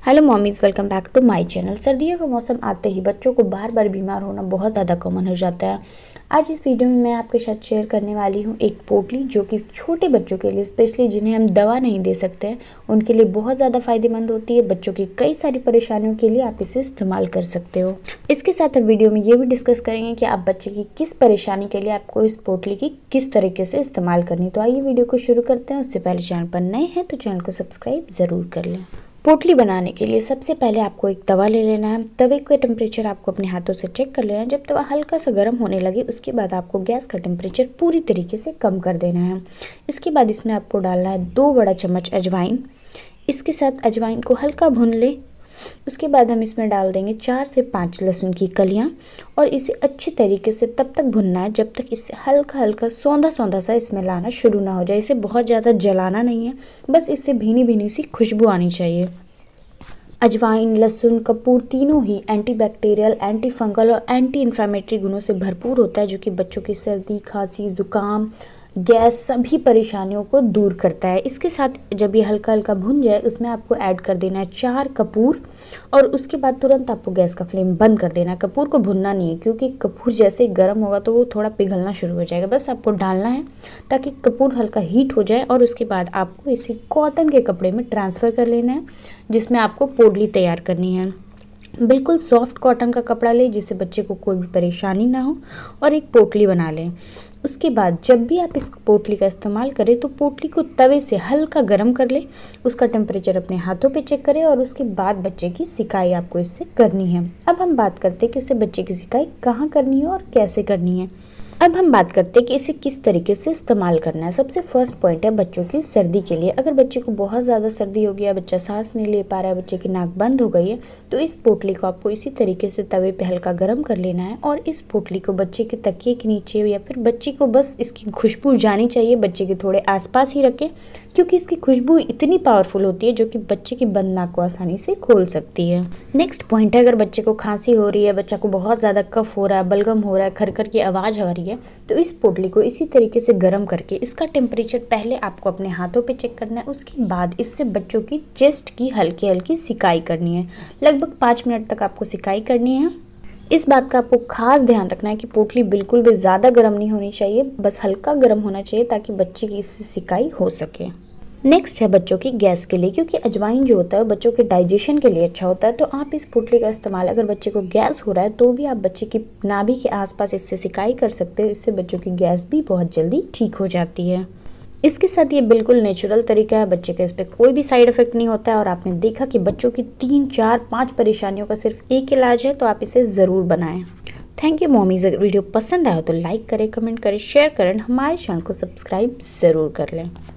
Hello mommies, welcome back to my channel. सर्दियों का मौसम आते ही बच्चों को बार बार बीमार होना बहुत ज़्यादा कॉमन हो जाता है। आज इस वीडियो में मैं आपके साथ शेयर करने वाली हूँ एक पोटली जो कि छोटे बच्चों के लिए, स्पेशली जिन्हें हम दवा नहीं दे सकते हैं, उनके लिए बहुत ज़्यादा फ़ायदेमंद होती है। बच्चों की कई सारी परेशानियों के लिए आप इसे इस्तेमाल कर सकते हो। इसके साथ हम वीडियो में ये भी डिस्कस करेंगे कि आप बच्चे की किस परेशानी के लिए आपको इस पोटली की किस तरीके से इस्तेमाल करनी। तो आइए वीडियो को शुरू करते हैं। उससे पहले चैनल पर नए हैं तो चैनल को सब्सक्राइब ज़रूर कर लें। पोटली बनाने के लिए सबसे पहले आपको एक तवा ले लेना है। तवे का टेम्परेचर आपको अपने हाथों से चेक कर लेना है। जब तवा हल्का सा गर्म होने लगे उसके बाद आपको गैस का टेम्परेचर पूरी तरीके से कम कर देना है। इसके बाद इसमें आपको डालना है 2 बड़ा चम्मच अजवाइन। इसके साथ अजवाइन को हल्का भून ले। उसके बाद हम इसमें डाल देंगे 4 से 5 लहसुन की कलियां और इसे अच्छी तरीके से तब तक भुनना है जब तक इससे हल्का हल्का सौंधा सौंधा सा इसमें लाना शुरू ना हो जाए। इसे बहुत ज़्यादा जलाना नहीं है, बस इससे भीनी भीनी सी खुशबू आनी चाहिए। अजवाइन, लहसुन, कपूर तीनों ही एंटीबैक्टीरियल, एंटी फंगल और एंटी इन्फ्लेमेटरी गुणों से भरपूर होता है, जो कि बच्चों की सर्दी, खांसी, जुकाम, गैस सभी परेशानियों को दूर करता है। इसके साथ जब ये हल्का हल्का भुन जाए उसमें आपको ऐड कर देना है 4 कपूर और उसके बाद तुरंत आपको गैस का फ्लेम बंद कर देना है। कपूर को भुनना नहीं है क्योंकि कपूर जैसे ही गर्म होगा तो वो थोड़ा पिघलना शुरू हो जाएगा। बस आपको डालना है ताकि कपूर हल्का हीट हो जाए और उसके बाद आपको इसे कॉटन के कपड़े में ट्रांसफ़र कर लेना है जिसमें आपको पोटली तैयार करनी है। बिल्कुल सॉफ्ट कॉटन का कपड़ा लें जिससे बच्चे को कोई भी परेशानी ना हो और एक पोटली बना लें। उसके बाद जब भी आप इस पोटली का इस्तेमाल करें तो पोटली को तवे से हल्का गर्म कर लें। उसका टेम्परेचर अपने हाथों पे चेक करें और उसके बाद बच्चे की सिकाई आपको इससे करनी है। अब हम बात करते हैं कि इससे बच्चे की सिकाई कहाँ करनी है और कैसे करनी है। अब हम बात करते हैं कि इसे किस तरीके से इस्तेमाल करना है। सबसे फर्स्ट पॉइंट है बच्चों की सर्दी के लिए। अगर बच्चे को बहुत ज़्यादा सर्दी हो गया, बच्चा सांस नहीं ले पा रहा है, बच्चे की नाक बंद हो गई है, तो इस पोटली को आपको इसी तरीके से तवे पे हल्का गर्म कर लेना है और इस पोटली को बच्चे के तकिए के नीचे या फिर बच्चे को बस इसकी खुशबू जानी चाहिए, बच्चे के थोड़े आसपास ही रखें क्योंकि इसकी खुशबू इतनी पावरफुल होती है जो कि बच्चे की बंद नाक को आसानी से खोल सकती है। नेक्स्ट पॉइंट है, अगर बच्चे को खांसी हो रही है, बच्चा को बहुत ज़्यादा कफ हो रहा है, बलगम हो रहा है, खरखर की आवाज़ आ रही है, तो इस पोटली को इसी तरीके से गर्म करके इसका टेम्परेचर पहले आपको अपने हाथों पे चेक करना है। उसके बाद इससे बच्चों की चेस्ट की हल्की हल्की सिकाई करनी है। लगभग 5 मिनट तक आपको सिकाई करनी है। इस बात का आपको खास ध्यान रखना है कि पोटली बिल्कुल भी ज़्यादा गर्म नहीं होनी चाहिए, बस हल्का गर्म होना चाहिए ताकि बच्चे की इससे सिकाई हो सके। नेक्स्ट है बच्चों की गैस के लिए, क्योंकि अजवाइन जो होता है बच्चों के डाइजेशन के लिए अच्छा होता है, तो आप इस पोटली का इस्तेमाल अगर बच्चे को गैस हो रहा है तो भी आप बच्चे की नाभि के आसपास इससे सिकाई कर सकते हो। इससे बच्चों की गैस भी बहुत जल्दी ठीक हो जाती है। इसके साथ ये बिल्कुल नेचुरल तरीका है, बच्चे का इस पर कोई भी साइड इफेक्ट नहीं होता है और आपने देखा कि बच्चों की 3, 4, 5 परेशानियों का सिर्फ एक इलाज है, तो आप इसे ज़रूर बनाएं। Thank you mommies. अगर वीडियो पसंद आया तो लाइक करें, कमेंट करें, शेयर करें, हमारे चैनल को सब्सक्राइब ज़रूर कर लें।